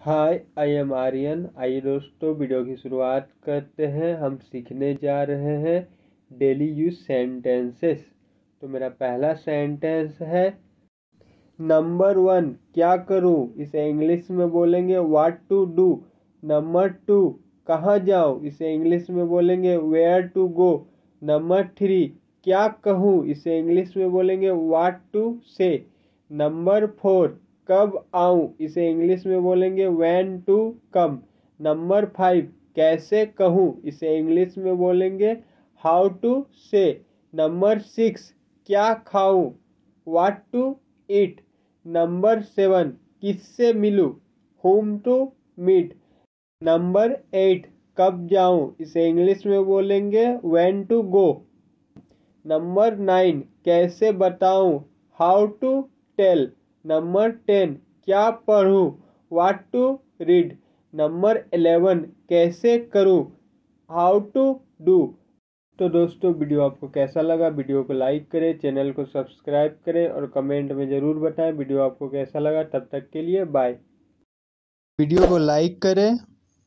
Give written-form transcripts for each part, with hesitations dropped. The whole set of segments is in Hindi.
Hi, I am Aryan. आइए दोस्तों, वीडियो की शुरुआत करते हैं। हम सीखने जा रहे हैं डेली यूज सेंटेंसेस। तो मेरा पहला सेंटेंस है नंबर 1, क्या करूं? इसे इंग्लिश में बोलेंगे व्हाट टू डू। नंबर 2, कहाँ जाऊं? इसे इंग्लिश में बोलेंगे वेयर टू गो। नंबर 3, क्या कहूं? इसे इंग्लिश में बोलेंगे व्हाट टू से। नंबर 4, कब आऊं? इसे इंग्लिश में बोलेंगे व्हेन टू कम। नंबर 5, कैसे कहूं? इसे इंग्लिश में बोलेंगे हाउ टू से। नंबर 6, क्या खाऊं? What to eat. नंबर 7, किससे मिलूं? whom to meet. नंबर 8, कब जाऊं? इसे इंग्लिश में बोलेंगे when टू गो। नंबर 9, कैसे बताऊं? How to tell. नंबर 10, क्या पढूं? What to read. नंबर 11, कैसे करूं? How to do. तो दोस्तों, वीडियो आपको कैसा लगा? वीडियो को लाइक करें, चैनल को सब्सक्राइब करें और कमेंट में ज़रूर बताएं वीडियो आपको कैसा लगा। तब तक के लिए बाय। वीडियो को लाइक करें,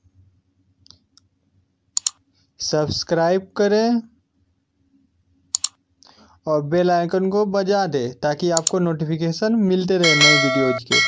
सब्सक्राइब करें और बेल आइकन को बजा दें ताकि आपको नोटिफिकेशन मिलते रहे नई वीडियोज़ के।